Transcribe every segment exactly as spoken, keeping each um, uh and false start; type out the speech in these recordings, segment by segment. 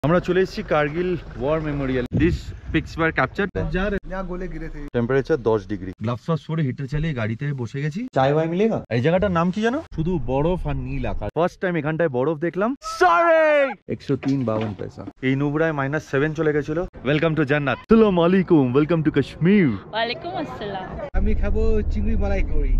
আমরা চলে এসেছি Kargil war memorial. This peaks were captured. यहाँ गोले गिरे थे। টেম্পারেচার দশ ডিগ্রি। গ্লাভস ফাস পরে হিটার চালিয়ে গাড়িতে বসে গেছি। চায় ওয়াই মিলেগা। এই জায়গাটার নাম কি জানো? শুধু বরফ আর নীল আকাশ। ফার্স্ট টাইম এখানটায় বরফ দেখলাম। সরি একশো তিন বাউন্ন পয়সা। এই নুবরায় মাইনাস সেভেন চলে গেছিল। ওয়েলকাম টু জান্নাত। আসসালামু আলাইকুম, ওয়েলকাম টু কাশ্মীর। ওয়ালাইকুম আসসালাম। আমি খাবো চিংড়ি মালাই করি।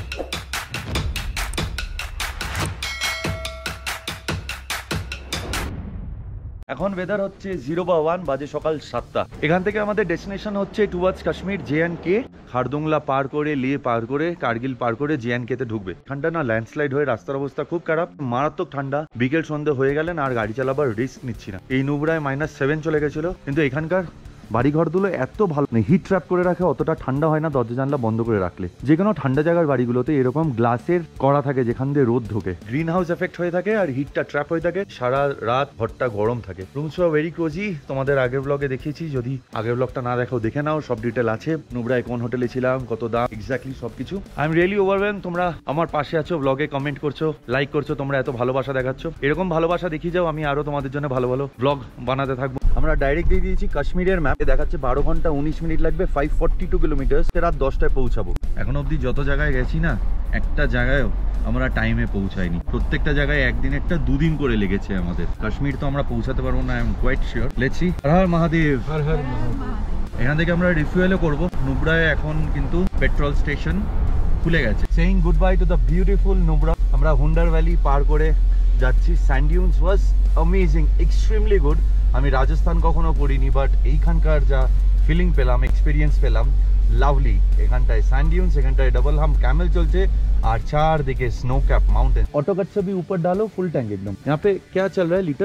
এখন ওয়েদার হচ্ছে জিরো বা ওয়ান, বাজে সকাল সাতটা। এখান থেকে আমাদের ডেস্টিনেশন হচ্ছে towards Kashmir, J and K. Khardung La পার করে, লে পার করে, কার্গিল পার করে জে অ্যান্ড কে তে ঢুকবে। ঠান্ডা না, ল্যান্ডস্লাইড হয়ে রাস্তার অবস্থা খুব খারাপ, মারাত্মক ঠান্ডা। বিকেল সন্ধ্যে হয়ে গেলেন আর গাড়ি চালাবার রিস্ক নিচ্ছি না। এই নুবরায় মাইনাস সেভেন চলে গেছিল, কিন্তু এখানকার বাড়িঘরগুলো এত ভালো নেই, হিট ট্র্যাপ করে রাখে, অতটা ঠান্ডা হয় না দরজা জানলা বন্ধ করে রাখলে। যে কোনো ঠান্ডা জায়গার বাড়িগুলোতে এরকম গ্লাসের করা থাকে যেখান দিয়ে রোদ ঢোকে, গ্রিন হাউস এফেক্ট হয়ে থাকে আর হিটটা ট্র্যাপ হয়ে থাকে, সারা রাত ঘরটা গরম থাকে। রুমস আর ভেরি কোজি। তোমাদের আগের ব্লগে দেখিয়েছি, যদি আগের ব্লগটা না দেখাও দেখে নাও, সব ডিটেল আছে। নুবরায় কোন হোটেলে ছিলাম, কত দাম, এক্স্যাক্টলি সবকিছু। I am really overwhelm. তোমরা আমার পাশে আছো, ব্লগে কমেন্ট করছো, লাইক করছো, তোমরা এত ভালোবাসা দেখাচ্ছ। এরকম ভালোবাসা দেখিয়ে যাও, আমি আরো তোমাদের জন্য ভালো ভালো ব্লগ বানাতে থাকবো। আমরা ডাইরেক্ট দিয়ে দিয়েছি কাশ্মীরের ম্যাপে, দেখাচ্ছে বারো ঘন্টা উনিশ মিনিট লাগবে, ফাইভ ফর্টি টু কিলোমিটার। রাত দশটায় পৌঁছাবো। এখন অব্দি যত জায়গায় গেছি না, একটা জায়গায়ও আমরা টাইমে পৌঁছাইনি। প্রত্যেকটা জায়গায় একদিন একটা দুদিন করে লেগেছে আমাদের। কাশ্মীর তো আমরা পৌঁছাতে পারবো না, I am quite sure. Let's see. Har Har Mahadev. Har Har Mahadev. এখান থেকে আমরা রিফুয়েলও করবো। নুবরায় এখন কিন্তু পেট্রোল স্টেশন খুলে গেছে। Saying goodbye to the beautiful Nubra. আমরা হুন্ডার ভ্যালি পার করে যাচ্ছি। Sand dunes was amazing, extremely good. আমি রাজস্থান কখনো করিনি, বাট এইখানকার যা ফিলিং পেলাম, এক্সপিরিয়েন্স পেলাম, লাভলি। এখানটায় স্যান্ড ডিউনস, এখানটায় डबल हम कैमल चलছে আর চারদিকে স্নো ক্যাপ মাउंटेन। ऑटो कट से भी ऊपर डालो, फुल टैंक एकदम। यहाँ पे क्या चल रहा है लीटर?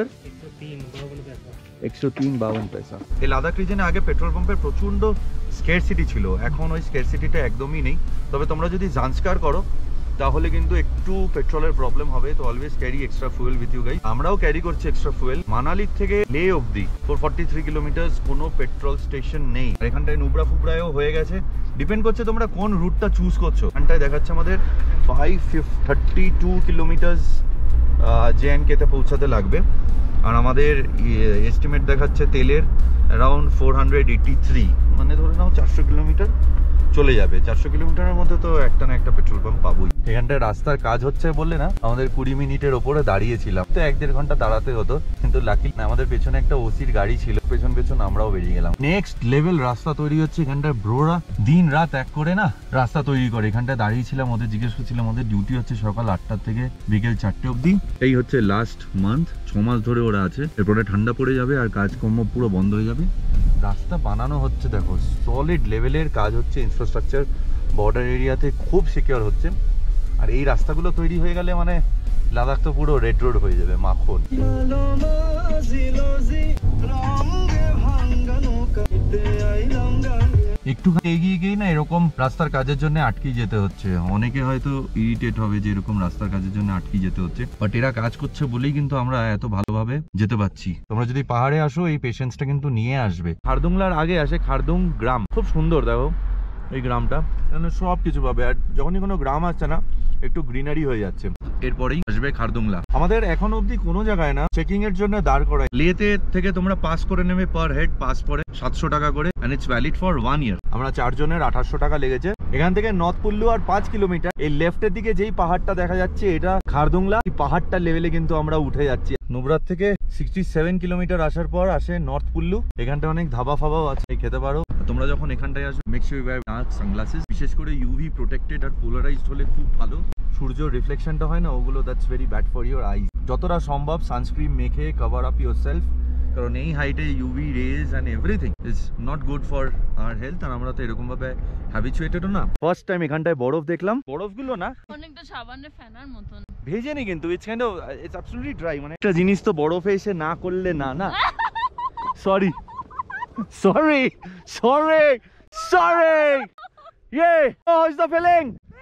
একশো তিন বাউন্ন পয়সা। এই লাদাখ রিজনে আগে পেট্রোল পাম্পের প্রচন্ড স্কেরসিটি ছিল, এখন ওই স্কেরসিটিটা একদমই নেই। তবে তোমরা যদি জান্সকার করো তাহলে কিন্তু একটু পেট্রোলের প্রবলেম হবে, তো always carry extra fuel with you guys. আমরাও ক্যারি করছি এক্সট্রা ফুয়েল। মানালির থেকে লে অবধি ফোর ফর্টি থ্রি কিলোমিটার কোনো পেট্রোল স্টেশন নেই। এখানটায় নুবরা ফুবরায়ও হয়ে গেছে, ডিপেন্ড করছে তোমরা কোন রুটটা চুজ করছো। এখানটায় দেখাচ্ছে আমাদের five thirty two kilometre J and কেতে পৌঁছাতে লাগবে। আর আমাদের এস্টিমেট দেখাচ্ছে তেলের around four hundred eighty three, মানে ধরে নাও চারশো কিলোমিটার চলে যাবে। চারশো কিলোমিটারের মধ্যে তো একটা না একটা পেট্রোল পাম্প পাবোই। এখানটায় রাস্তার কাজ হচ্ছে বললে না, আমাদের কুড়ি মিনিটের ওপরে দাঁড়িয়েছিলাম, তো এক দেড় ঘন্টা দাঁড়াতে হতো, কিন্তু লাকি আমাদের পেছনে একটা ওসির গাড়ি ছিল, পেছন পেছন আমরাও বেরিয়ে গেলাম। নেক্সট লেভেল রাস্তা তৈরি হচ্ছে এখানটায়। ব্রোরা দিন রাত এক করে না রাস্তা তৈরি করে। এখানটায় দাঁড়িয়েছিলাম, ওদের জিজ্ঞেস করছিলাম, ওদের ডিউটি হচ্ছে সকাল আটটা থেকে বিকেল চারটে অব্দি। এই হচ্ছে লাস্ট মান্থ, ছ মাস ধরে ওরা আছে। এরপরে ঠান্ডা পড়ে যাবে আর কাজকর্ম পুরো বন্ধ হয়ে যাবে। রাস্তা বানানো হচ্ছে, দেখো সলিড লেভেলের কাজ হচ্ছে। ইনফ্রাস্ট্রাকচার বর্ডার এরিয়াতে খুব সিকিউর হচ্ছে। আর এই রাস্তাগুলো তৈরি হয়ে গেলে মানে লাদাখ তো পুরো রেড রোড হয়ে যাবে, মাখন। একটুখানি এগিয়ে গিয়ে না এরকম রাস্তার কাজের জন্য আটকে যেতে হচ্ছে। অনেকে হয়তো ইরিটেট হবে যে এরকম রাস্তার কাজের জন্য আটকে যেতে হচ্ছে, বাট এরা কাজ করছে বলেই কিন্তু আমরা এত ভালোভাবে যেতে পারছি। তোমরা যদি পাহাড়ে আসো এই পেশেন্সটা কিন্তু নিয়ে আসবে। খারদুংলার আগে আসে খারদুং গ্রাম, খুব সুন্দর দেখো এই গ্রামটা, মানে সব কিছু পাবে। আর যখনই কোনো গ্রাম আসছে না একটু গ্রিনারি হয়ে যাচ্ছে। এরপরেই আসবে খারদুংলা। আমাদের এখন অবধি কোনো জায়গায় না চেকিং এর জন্য দাঁড় করায়। লেতে থেকে তোমরা পাস করে নেবে, পার হেড পাস পড়ে সাতশো টাকা করে, and it's valid for one year. আমরা চারজনের আঠাশশো টাকা লেগেছে। এখান থেকে নর্থ পুল্লু আর পাঁচ কিলোমিটার। এই লেফটের দিকে যেই পাহাড়টা দেখা যাচ্ছে এটা খারদুংলা। এই পাহাড়টা লেভেলে কিন্তু আমরা উঠে যাচ্ছি। নুবরার থেকে সিক্সটি সেভেন কিলোমিটার আসার পর আসে নর্থ পুল্লু। এখানটা অনেক ধাবা ফাবাও আছে, খেতে পারো। তোমরা যখন এখানটায় আসবে make sure you have sunglasses, বিশেষ করে ইউভি প্রোটেক্টেড আর পোলারাইজড হলে খুব ভালো। সূর্য রিফ্লেকশনটা হয় না, ওগুলো that's very bad for your eyes. যতটা সম্ভব সানস্ক্রিন মেখে কভার আপ ইউর সেলফ, কারণ এই হাইটে UV rays and everything is not good for our health. আর আমরা তো এরকম ভাবে হ্যাবিচুয়েটেডও না। ফার্স্ট টাইম এখানটায় বরফ দেখলাম। বরফগুলো না অনেকটা সাবানের ফেনার মতন, ভেজেনি কিন্তু it's kind of it's absolutely dry. মানে একটা জিনিস তো বরফে এসে না করলে না না সরি সরি সরি সরি ইয়ে how is the feeling?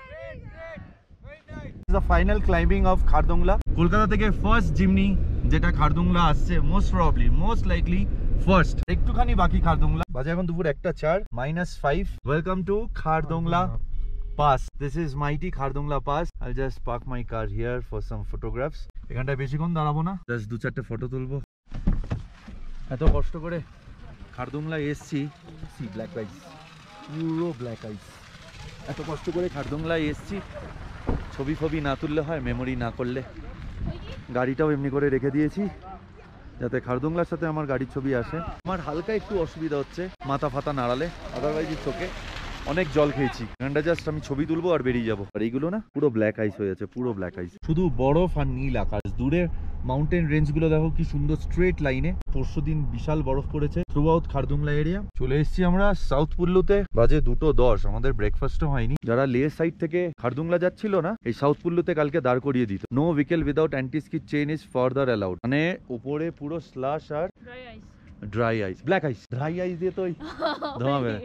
The final climbing of Khardung La. Kolkata থেকে ফার্স্ট জিমনি যেটা খারদুংলা আসছে, most probably most likely first. একটুখানি বাকি খারদুংলা। বাজে এখন দুপুর একটা চার, minus five. Welcome to Khardung La pass. This is mighty Khardung La pass. I'll just park my car here for some photographs. এখানটায় বেশিক্ষণ দাঁড়াবো না, জাস্ট দু চারটে ফটো তুলবো। এত কষ্ট করে খারদুংলায় এসছি, সি ব্ল্যাক আইস, পুরো ব্ল্যাক আইস। এত কষ্ট করে খারদুংলায় এসছি, ছবি ফবি না তুললে হয়, মেমোরি না করলে। গাড়িটাও এমনি করে রেখে দিয়েছি যাতে খারদুংলার সাথে আমার গাড়ির ছবি আসে। আমার হালকা একটু অসুবিধা হচ্ছে মাথা ফাতা নাড়ালে, আদারওয়াইজ ইটস ওকে। অনেক জল খেয়েছি, এখানটা জাস্ট আমি ছবি তুলবো আর বেরিয়ে যাবো। আর এইগুলো না পুরো ব্ল্যাক আইস হয়ে আছে, পুরো ব্ল্যাক আইস, শুধু বরফ আর নীল আকাশ। দূরে মাউন্টেন রেঞ্জ গুলো দেখো কি সুন্দর স্ট্রেট লাইনে। পরশু দিন বিশাল বরফ পড়েছে থ্রু আউট খারদুংলা এরিয়া। চলে এসেছি আমরা সাউথ পুল্লুতে, বাজে দুটো দশ, আমাদের ব্রেকফাস্টও হয়নি। যারা লে সাইড থেকে খারদুংলা যাচ্ছিল না, এই সাউথ পুল্লুতে কালকে দাঁড় করিয়ে দিত। No vehicle without anti skid chain is further allowed. মানে উপরে পুরো স্লাশ আর dry ice, black ice, dry ice দিয়ে তো ধোঁয়া বেরোয়।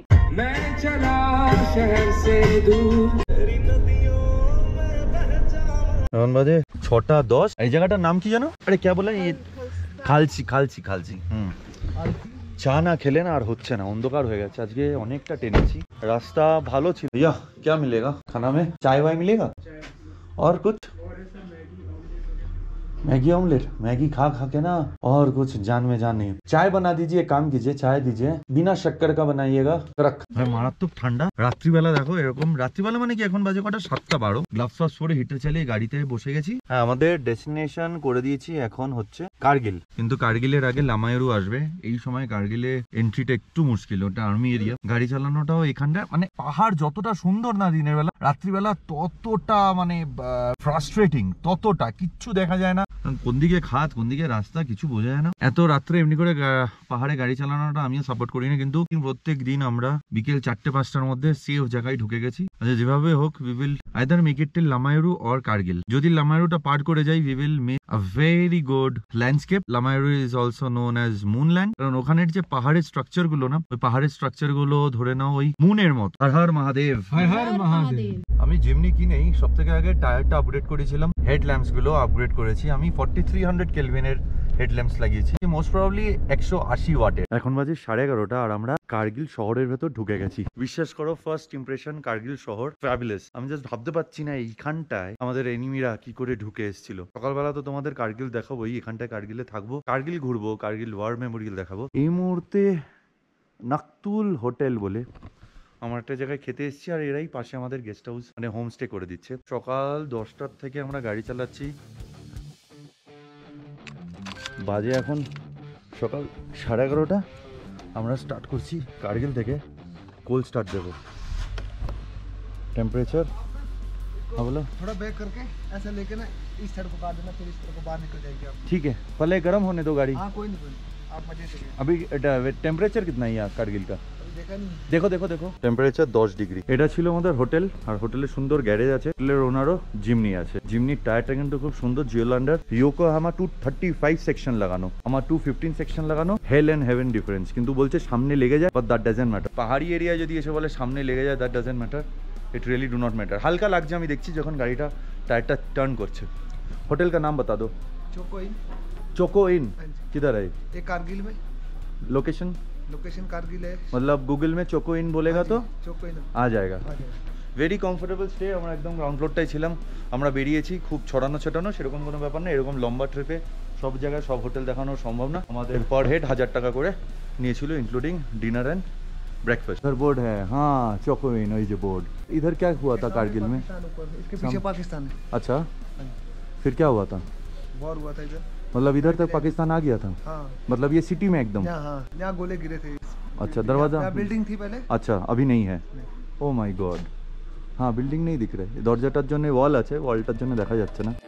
এখন বাজে ছটা দশ। এই জায়গাটার নাম কি জানো? আরে কে বলে, খালসি খালসি খালসি। হুম, চা না খেলে না আর হচ্ছে না, অন্ধকার হয়ে গেছে। আজকে অনেকটা টেনেছি, রাস্তা ভালো ছিল। ইয়া क्या मिलेगा खाना में? चाय वाय मिलेगा और कुछ? मैगी ऑमलेट, मैगी खा खा के ना और कुछ जान में जान नहीं। चाय बना दीजिए, काम कीजिए, चाय दीजिए, बिना शक्कर का बनाइएगा। रख भाई, মারাত্মক ঠান্ডা। রাত্রিবেলা দেখো এরকম, রাত্রিবেলা মানে কি এখন বাজে কটা, সাতটা বারো। গ্লাভস ফ্লাভস পরে হিটার চালিয়ে গাড়িতে বসে গেছি। হ্যাঁ, আমাদের ডেস্টিনেশন করে দিয়েছি, এখন হচ্ছে কার্গিল। কিন্তু কার্গিলের আগে লামায়রু আসবে। এই সময় কার্গিলে এন্ট্রিটা একটু মুশকিল, ওটা আর্মি এরিয়া। গাড়ি চালানোটাও এখানটা মানে পাহাড় যতটা সুন্দর না দিনের বেলা, রাত্রিবেলা ততটা মানে ফ্রাস্ট্রেটিং, ততটা কিচ্ছু দেখা যায় না। কোন দিকে খাত কোন দিকে রাস্তা কিছু বোঝা যায় না। এত রাত্রে এমনি করে পাহাড়ে গাড়ি চালানোটা আমিও সাপোর্ট করি না, কিন্তু প্রত্যেক দিন আমরা বিকেল চারটে পাঁচটার মধ্যে সেফ জায়গায় ঢুকে গেছি। আচ্ছা, যেভাবে হোক we will either make it till Lamayuru or Kargil. যদি লামায়রুটা পার করে যাই, we will make a very good landscape. Lamayuru is also known as moonland, কারণ ওখানের যে পাহাড়ের স্ট্রাকচার গুলো না, ওই পাহাড়ের স্ট্রাকচার গুলো ধরে নাও ওই মুনের মতো। হর হর মহাদেব, हर हर महादेव। আমি জিমনি কিনেই সব থেকে আগে টায়ারটা আপগ্রেড করেছিলাম, হেড ল্যাম্পস গুলো আপগ্রেড করেছি। আমি ফর্টি থ্রি হান্ড্রেড কেলভিনের হেড ল্যাম্পস লাগিয়েছি, মোস্ট প্রবাবলি একশো আশি ওয়াটের। এখন বাজে সাড়ে এগারোটা আর আমরা কার্গিল শহরের ভেতর ঢুকে গেছি। বিশ্বাস করো, ফার্স্ট ইমপ্রেশন কার্গিল শহর ফ্যাবুলাস। আমি জাস্ট ভাবতে পারছি না এইখানটায় আমাদের এনিমিরা কি করে ঢুকে এসেছিল। সকালবেলা তো তোমাদের কার্গিল দেখাবো, এইখানটায় কার্গিলে থাকবো, কার্গিল ঘুরবো, কার্গিল ওয়ার মেমোরিয়াল দেখাবো। এই মুহূর্তে নাকতুল হোটেল বলে আমার একটা জায়গায় খেতে এসেছি, আর এরাই পাশে আমাদের গেস্ট হাউস মানে হোমস্টে করে দিচ্ছে। সকাল দশটার থেকে আমরা গাড়ি চালাচ্ছি, বাজে এখন সকাল সাড়ে এগারোটা। আমরা স্টার্ট করছি কার্গিল থেকে, কোল্ড স্টার্ট দেবো। टेम्परेचर हाँ बोलो, थोड़ा बैक करके ऐसा लेके ना इस साइड को काट देना, फिर इस तरफ को बाहर निकल जाएगी आप। ठीक है, पहले गर्म होने दो गाड़ी। हाँ कोई नहीं कोई नहीं, आप मजे से। अभी टेम्परेचर कितना है यहाँ কার্গিল का? देखा नहीं, দেখো দেখো দেখো, টেম্পারেচার দশ ডিগ্রি। এটা ছিল আমাদের হোটেল, আর হোটেলে সুন্দর গ্যারেজ আছে, হোটেলের ওনারও জিমনি আছে। জিমনির টায়ারটা কিন্তু খুব সুন্দর, Geolandar Yokohama two thirty five section লাগানো, আমার টু ফিফটিন সেকশন লাগানো। হেল এন্ড হেভেন ডিফারেন্স, কিন্তু বলছে সামনে লেগে যায়, বাট দ্যাট ডাজন্ট ম্যাটার। পাহাড়ি এরিয়ায় যদি এসে বলে সামনে লেগে যায়, that doesn't matter, it really do not matter. হালকা লাগছে আমি দেখছি যখন গাড়িটা টায়ারটা টার্ন করছে। হোটেল का नाम बता दो। चोको इन। चोको इन किधर है? ये कारगिल में। लोकेशन लोकेशन कारगिल है, मतलब गूगल में चोको इन बोलेगा तो चोको इन आ जाएगा। आ जाएगा। Very comfortable stay. আমরা একদম গ্রাউন্ড ফ্লোরটাই ছিলাম। আমরা বেরিয়েছি, খুব ছড়ানো ছোটানো সেরকম কোনো ব্যাপার না। এরকম লম্বা ট্রিপে সব জায়গায় সব হোটেল দেখানো সম্ভব না। আমাদের পার হেড হাজার টাকা করে নিয়েছিল, इंक्लूडिंग डिनर एंड ब्रेकफास्ट। इधर बोर्ड है, हाँ चोको इन, वही जो बोर्ड। इधर क्या हुआ था कारगिल में? इसके पीछे पाकिस्तान है। अच्छा, फिर क्या हुआ था? वॉर हुआ था इधर, मतलब इधर तक पाकिस्तान आ गया था? हाँ। मतलब ये सिटी में एकदम? यहाँ हाँ, यहाँ गोले गिरे थे। अच्छा, दरवाजा बिल्डिंग थी पहले। अच्छा, अभी नहीं है। ओ माय गॉड, हाँ बिल्डिंग नहीं दिख रहे। दरजाटार जন্য ওয়াল আছে, ওয়ালটার জন্য দেখা যাচ্ছে না।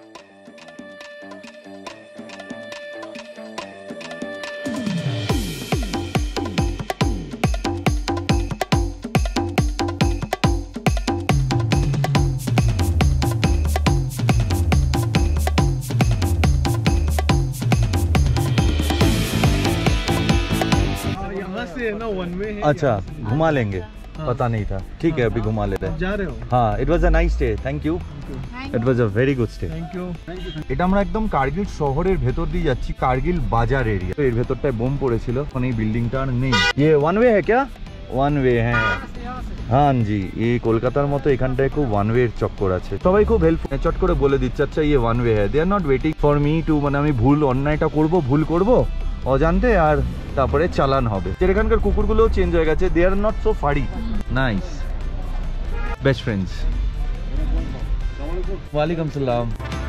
ना वन में है। अच्छा, घुमा लेंगे, पता नहीं था। ठीक है, अभी घुमा लेते हैं। जा रहे हो? हाँ, it was a nice day, thank you. It was a very good stay. Thank you thank you. এটা আমরা একদম কার্গিল শহরের ভেতর দিয়ে যাচ্ছি, কার্গিল বাজার এরিয়া। তো এর ভেতরটায় বোম পড়েছিল, মানে এই বিল্ডিংটা আর নেই। ये वन वे है क्या? वन वे है, हाँ जी। এই কলকাতার মতো এখানটায় খুব ওয়ান ওয়ে এর চক্কর আছে, সবাই খুব হেল্পফুল, চট করে বলে দিচ্ছে আচ্ছা ये वन वे है। They are not waiting for me too, মানে আমি ভুল অন্যায়টা করব, ভুল করব অজান্তে, আর তারপরে চালান হবে। এখানকার কুকুরগুলোও চেঞ্জ হয়ে গেছে, দে আর নট সো ফাড়ি, নাইস, বেস্ট ফ্রেন্ডস। ওয়ালাইকুম সালাম।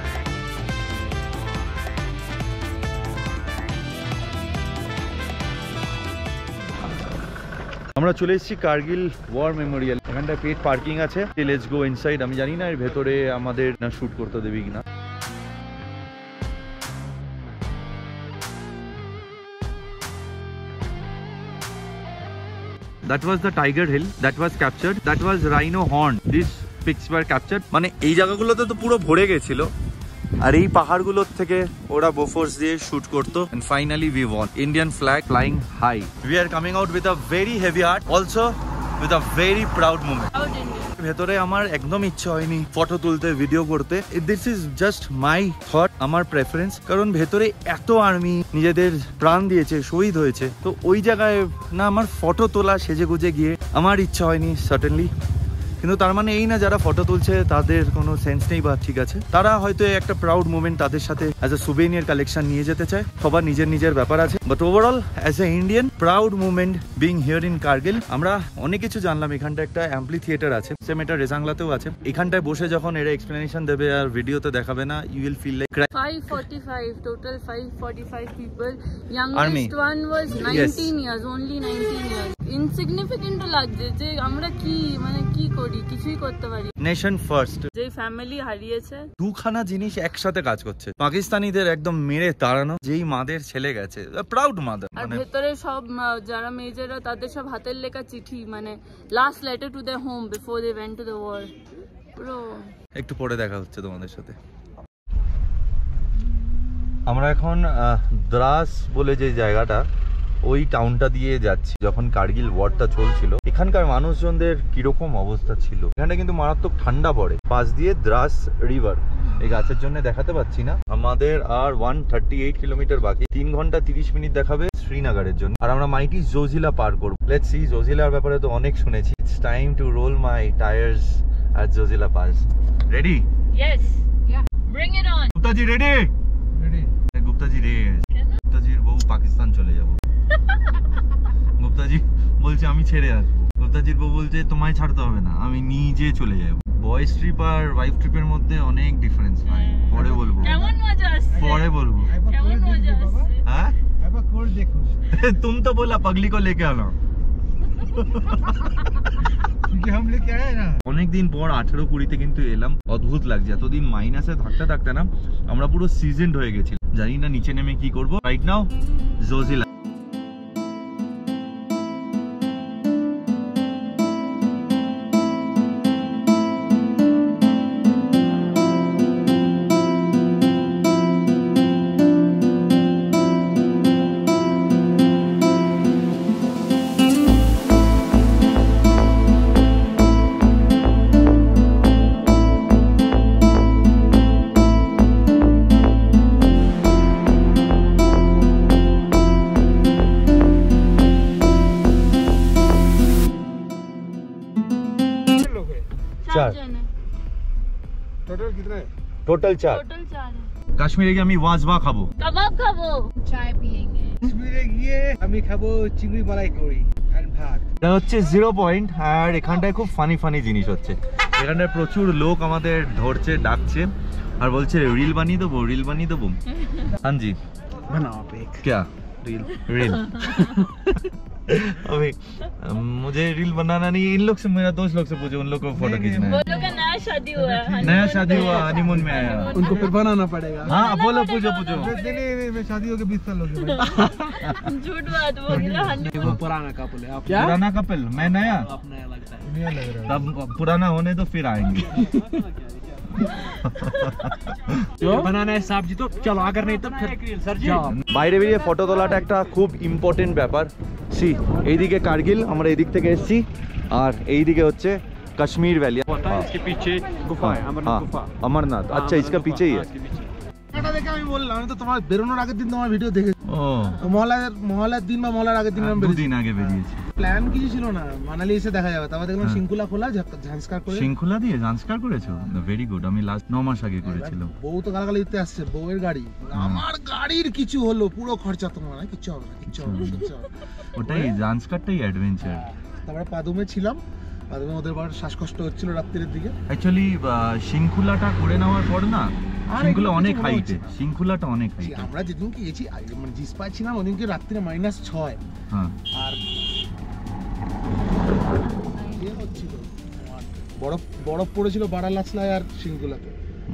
আমরা চলে এসেছি কার্গিল ওয়ার মেমোরিয়াল। এখানটা পেট পার্কিং আছে, লেটস গো ইনসাইড। আমি জানি না এর ভেতরে আমাদের না শুট করতে দেবে কিনা। That was the Tiger Hill that was captured. That was Rhino Horn. These pics were captured. মানে এই জায়গাগুলোতে তো পুরো ভরে গেছিল, আর এই পাহাড়গুলোর থেকে ওরা বোফোর্স দিয়ে শুট করতো। And finally we won. Indian flag flying high. We are coming out with a very heavy heart, also with a very proud moment. Proud Indian. ভেতরে আমার একদম ইচ্ছা হয়নি ফটো তুলতে, ভিডিও করতে। This is just my thought, আমার preference. কারণ ভেতরে এত আর্মি নিজেদের প্রাণ দিয়েছে, শহীদ হয়েছে, তো ওই জায়গায় না আমার ফটো তোলা সেজে গুজে গিয়ে আমার ইচ্ছা হয়নি সার্টেনলি। কিন্তু তার মানে এই না যারা ফটো তুলছে তাদের কোনো সেন্স নেই, বা ঠিক আছে, তারা হয়তো একটা প্রাউড মুভমেন্ট তাদের সাথে অ্যাজ এ সুভেনিয়ার কালেকশন নিয়ে যেতে চায়। সবার নিজের নিজের ব্যাপার আছে, but overall as a Indian proud movement being here in Kargil. আমরা অনেক কিছু জানলাম। এখানটা একটা অ্যাম্পলি থিয়েটার আছে, সেম এটা রেজাংলাতেও আছে। এখানটায় বসে যখন এরা এক্সপ্লেনেশন দেবে আর ভিডিওতে দেখাবে না, you will feel like five forty-five, total five forty-five people. Army. Youngest one was nineteen years, only nineteen years. Insignificant লাগছে যে আমরা কি মানে কি করি, কিছুই করতে পারি। নেশন ফার্স্ট, যে ফ্যামিলি হারিয়েছে, দুখানা জিনিস একসাথে কাজ করছে। পাকিস্তানিদের একদম মেরে তাড়ানো, যেই মাদের ছেলে গেছে, প্রাউড মাদার। আর ভেতরে সব আহ, যারা মেজররা তাদের সব হাতের লেখা চিঠি, মানে last letter to their home before they went to the war. পুরো একটু পরে দেখা হচ্ছে তোমাদের সাথে। আমরা এখন দ্রাস বলে যে জায়গাটা, ওই টাউনটা দিয়ে যাচ্ছি। যখন কার্গিল ওয়ারটা চলছিল, এখানকার মানুষজনদের কিরকম অবস্থা ছিল। এখানে কিন্তু মারাত্মক ঠান্ডা পড়ে। পাশ দিয়ে দ্রাস রিভার, এই গাছের জন্য দেখাতে পাচ্ছি না। আমাদের আর ওয়ান থার্টি এইট কিলোমিটার বাকি, তিন ঘন্টা তিরিশ মিনিট দেখাবে শ্রীনগরের জন্য। আর আমরা মাইটি জোজিলা পার করবো। লেটস সি, জোজিলার ব্যাপারে তো অনেক শুনেছি। It's time to roll my tyres at Zojila Pass. Ready? Yes. Yeah. Bring it on. Gupta ji ready? Ready? Gupta ji ready. Gupta jiর বউ পাকিস্তান চলে যাব। গুপ্তা জি বলছে আমি ছেড়ে আসবো। গুপ্তা জির বউ বলছে তোমায় ছাড়তে হবে না, আমি নিজে চলে যাব। বয়েজ ট্রিপ আর ওয়াইফ ট্রিপের মধ্যে অনেক ডিফারেন্স ভাই, পরে বলবো। কেমন মজা আসছে, পরে বলবো কেমন মজা আসছে। হ্যাঁ একবার কোড দেখো। तुम तो बोला पगली को लेके आना। অনেকদিন পর আঠেরো কুড়িতে কিন্তু এলাম, অদ্ভুত লাগছে। এতদিন মাইনাসে থাকতে থাকতে না আমরা পুরো সিজনড হয়ে গেছি। জানি না নিচে নেমে কি করবো। Right now Zojila. चार টোটাল कितने টোটাল চার। টোটাল চার। কাশ্মীরে গিয়ে আমি ওয়াজবা খাবো, কাবাব খাবো, চায় পিয়েঙ্গে। কাশ্মীরে গিয়ে আমি খাবো চিংড়ি মালাই কারি আর ভাত। এটা হচ্ছে জিরো পয়েন্ট। আর এখানটায় খুব ফানি ফানি জিনিস হচ্ছে। এখানে প্রচুর লোক আমাদের ধরছে, ডাকছে আর বলছে রিল বানিয়ে দেবো, রিল বানিয়ে দেবো। हाँ जी बनाओ आप एक क्या रील रील अभी मुझे रील बनाना नहीं। इन लोग से, मेरा दोस्त लोग से पूछो, उन लोग को फोटो खींचना वो है। लोग का नया शादी हुआ है, नया शादी हुआ, हनीमून में आया। उनको फिर बनाना पड़ेगा। हाँ बोलो, पूछो पूछो। नहीं नहीं मैं शादी हो के बीस साल हो गए। झूठ बात बोल रहा है। वो पुराना कपल है आप। पुराना कपल, मैं नया। आप नया लगता है। नया लग रहा है। तब पुराना होने तो फिर आएंगे। बनाना है सब्जी तो चलो, अगर नहीं तो फिर सर जी বাইরে বেরিয়ে ফটো তোলাটা একটা খুব ইম্পর্টেন্ট ব্যাপার। সি এইদিকে কার্গিল, আমরা এদিক থেকে এসেছি, আর এইদিকে হচ্ছে কাশ্মীর ভ্যালি। इसके पीछे गुफा है, अमरनाथ गुफा। अमरनाथ, अच्छा इसका पीछे ही है। এটা দেখে আমি বললাম, আমি তো তোমার বেরোনোর আগের দিন তোমার ভিডিও দেখেছি। ও ও মহলার মহলার দিন বা মহলার আগের দিন আমরা দুদিন আগে বেরিয়েছি। প্ল্যান কিছু ছিল না, মানালি এসে দেখা যাবে। তারপর দেখলাম সিংকুলা খোলা, ঝাঁসকার করে। সিংকুলা দিয়ে জান্সকার করেছো? Very good. আমি লাস্ট ন মাস আগে করেছিলাম। বউ তো গালাগালি দিতে আসছে, বউয়ের গাড়ি। আমার গাড়ির কিছু হলো, পুরো খরচা তোমার, কিছু হবে না, কিছু হবে না, কিছু হবে না। ওটাই জান্সকারটাই অ্যাডভেঞ্চার। তারপরে পাদুমে ছিলাম, পাদুমে ওদের বার শ্বাসকষ্ট হচ্ছিল রাত্রির দিকে। অ্যাকচুয়ালি সিংকুলাটা করে নেওয়ার পর না, সিংকুলা অনেক হাইটে, সিংকুলাটা অনেক হাইটে। আমরা যেদিনকে গেছি মানে জিসপায় ছিলাম ওদিনকে রাত্রিরে মাইনাস ছয়। হ্যাঁ, আর বরফ বরফ পড়েছিল বারালাচলায় আর সিংকুলাতে।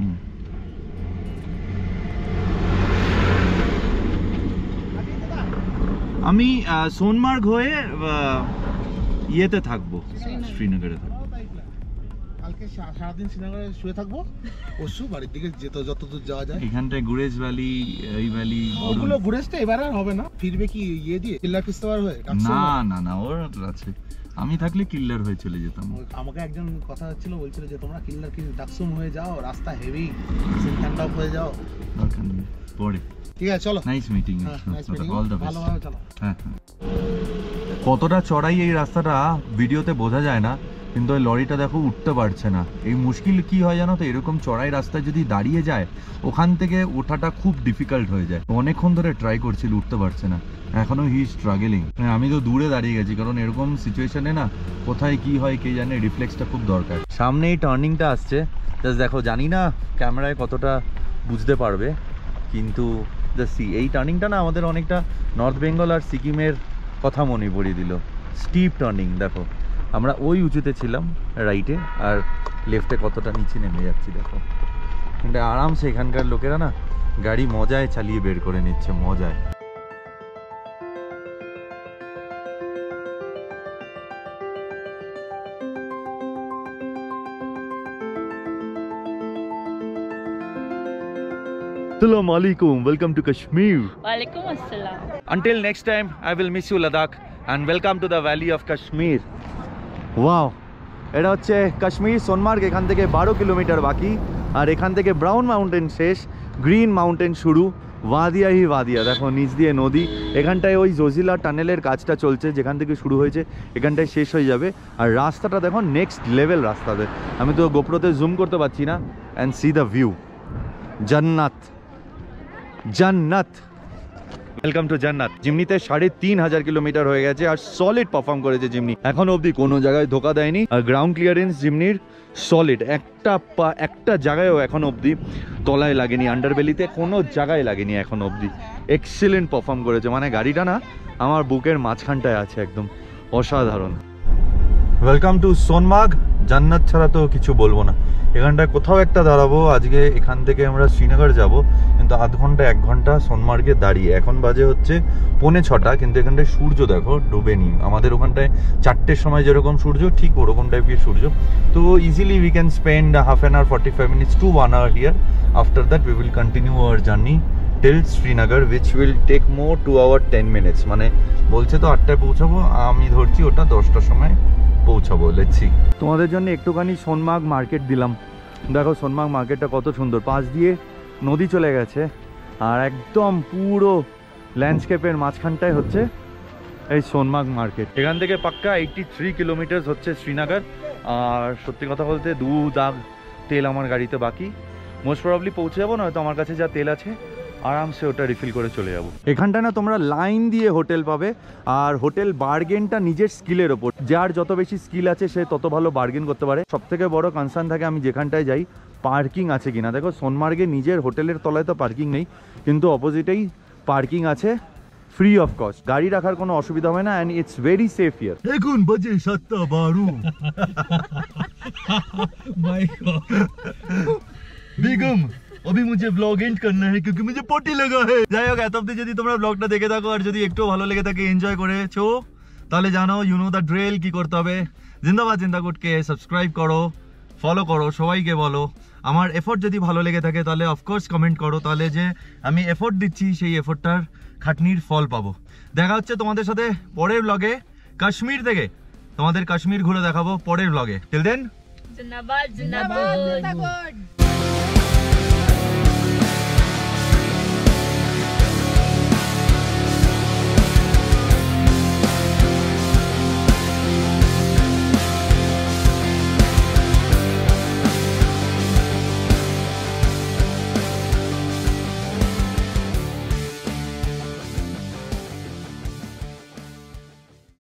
আমি সোনমার্গ হয়ে ইয়েতে থাকবো, শ্রীনগরে থাকবো। কালকে সারাদিন শ্রীনগরে শুয়ে থাকবো, পরশু বাড়ির দিকে যেতে যতদূর যাওয়া যায়। এখানটায় গুরেজ ভ্যালি, এই ভ্যালি, ওগুলো গুরেজটা এবার আর হবে না। ফিরবে কি ইয়ে দিয়ে, কিল্লার কিস্তবার হয়ে? না না না, ওর আছে। আমি থাকলে কিল্লার হয়ে চলে যেতাম। আমাকে একজন কথা হচ্ছিল, বলছিল যে তোমরা কিল্লার কি ডাকসুম হয়ে যাও, রাস্তা হেভি, সিনথান্ডাপ হয়ে যাও। দরকার নেই, পরে। ঠিক আছে, চলো। Nice meeting, all the best. ভালোভাবে চলো। হ্যাঁ হ্যাঁ। কতটা চড়াই এই রাস্তাটা ভিডিওতে বোঝা যায় না, কিন্তু ওই লরিটা দেখো উঠতে পারছে না। এই মুশকিল কি হয় জানো তো, এরকম চড়াই রাস্তায় যদি দাঁড়িয়ে যায়, ওখান থেকে ওঠাটা খুব ডিফিকাল্ট হয়ে যায়। অনেকক্ষণ ধরে ট্রাই করছিল, উঠতে পারছে না, এখনো হি স্ট্রাগলিং। আমি তো দূরে দাঁড়িয়ে গেছি, কারণ এরকম সিচুয়েশনে না কোথায় কি হয় কে জানে, রিফ্লেক্সটা খুব দরকার। সামনে এই টার্নিংটা আসছে, জাস্ট দেখো, জানি না ক্যামেরায় কতটা বুঝতে পারবে, কিন্তু জাস্ট সি, এই টার্নিংটা না আমাদের অনেকটা নর্থ বেঙ্গল আর সিকিমের কথা মনে পড়িয়ে দিল। স্টিপ টার্নিং দেখো, আমরা ওই উঁচুতে ছিলাম রাইটে, আর লেফটে কতটা নিচে নেমে যাচ্ছি দেখো। কিন্তু আরামসে এখানকার লোকেরা না গাড়ি মজায় চালিয়ে বের করে নিচ্ছে, মজায়। Assalamu alaikum, welcome to Kashmir. Walaikum assalam. Until next time, I will miss you Ladakh, and welcome to the valley of Kashmir. Wow, এটা হচ্ছে কাশ্মীর সোনমার্গ। এখান থেকে বারো কিলোমিটার বাকি, আর এখান থেকে ব্রাউন মাউন্টেন শেষ, গ্রিন মাউন্টেন শুরু, ওয়াদিয়া হি ওয়াদিয়া। দেখো নিচ দিয়ে নদী। এখানটায় ওই জোজিলা টানেলের কাজটা চলছে, যেখান থেকে শুরু হয়েছে এখানটায় শেষ হয়ে যাবে। আর রাস্তাটা দেখো নেক্সট লেভেল রাস্তাতে, আমি তো গোপ্রোতে জুম করতে পারছি না। অ্যান্ড সি দ্য ভিউ, জান্নাত জান্নাত। ওয়েলকাম টু জান্নাত। জিমনিতে সাড়ে তিন হাজার কিলোমিটার হয়ে গেছে, আর সলিড পারফর্ম করেছে জিমনি। এখন অবধি কোনো জায়গায় ধোকা দেয়নি, আর গ্রাউন্ড ক্লিয়ারেন্স জিমনির সলিড, একটা পা একটা জায়গায়ও এখন অবধি তলায় লাগেনি, আন্ডারবেলিতে কোনো জায়গায় লাগেনি এখন অবধি। এক্সিলেন্ট পারফর্ম করেছে, মানে গাড়িটা না আমার বুকের মাঝখানটায় আছে, একদম অসাধারণ। Welcome to Sonmarg. জান্নাত ছাড়া তো কিছু বলবো না। এখানটায় কোথাও একটা দাঁড়াবো আজকে। এখান থেকে আমরা শ্রীনগর যাব, কিন্তু আধ ঘন্টা এক ঘন্টা সোনমার্গে দাঁড়িয়ে। এখন বাজে হচ্ছে পৌনে ছটা, কিন্তু এখানটায় সূর্য দেখো ডুবেনি। আমাদের ওখানটায় চারটের সময় যেরকম সূর্য, ঠিক ওরকম টাইপের সূর্য। তো easily we can spend half an hour forty five minutes to one hour here. After that we will continue our journey till Srinagar, which will take more two hour ten minutes. মানে বলছে তো আটটায় পৌঁছাবো, আমি ধরছি ওটা দশটার সময় পৌঁছাবো। Let's see. তোমাদের জন্য একটুখানি সোনমার্গ মার্কেট দিলাম। দেখো সোনমার্গ মার্কেটটা কত সুন্দর, পাশ দিয়ে নদী চলে গেছে, আর একদম পুরো ল্যান্ডস্কেপের মাঝখানটায় হচ্ছে এই সোনমার্গ মার্কেট। এখান থেকে পাক্কা এইটটি থ্রি কিলোমিটার হচ্ছে শ্রীনগর। আর সত্যি কথা বলতে দু দাগ তেল আমার গাড়িতে বাকি, মোস্ট প্রবাবলি পৌঁছে যাবো, নয়তো আমার কাছে যা তেল আছে আরামসে ওটা রিফিল করে চলে যাবো। এখানটা না তোমরা লাইন দিয়ে হোটেল পাবে, আর হোটেল বার্গেনটা নিজের স্কিলের ওপর। যার যত বেশি স্কিল আছে সে তত ভালো বার্গেন করতে পারে। সব থেকে বড় কনসার্ন থাকে আমি যেখানটায় যাই পার্কিং আছে কিনা। দেখো সোনমার্গে নিজের হোটেলের তলায় তো পার্কিং নেই, কিন্তু অপোজিটেই পার্কিং আছে ফ্রি অফ কস্ট। গাড়ি রাখার কোনো অসুবিধা হবে না, and it's very safe here. এখন বাজে সাতটা বারো। বেগম अभी मुझे ब्लॉग एंड करना है क्योंकि मुझे पटी लगा है। যাই হোক, এত অবধি যদি তোমরা ব্লগটা দেখে থাকো আর যদি একটু ভালো লেগে থাকে, এনজয় করেছো, তাহলে জানো ইউ নো দ্য ড্রিল কি করতে হবে। জিন্দাবাদ জিন্দাগুটকে সাবস্ক্রাইব করো, ফলো করো, সবাইকে বলো। আমার এফোর্ট যদি ভালো লেগে থাকে তাহলে অফকোর্স কমেন্ট করো, তাহলে যে আমি এফোর্ট দিচ্ছি সেই এফোর্টটার খাটনির ফল পাবো। দেখা হচ্ছে তোমাদের সাথে পরের ব্লগে কাশ্মীর থেকে। তোমাদের কাশ্মীর ঘুরে দেখাবো পরের ব্লগে। টিল দেন, জিন্দাবাদ জিন্দাবাদ।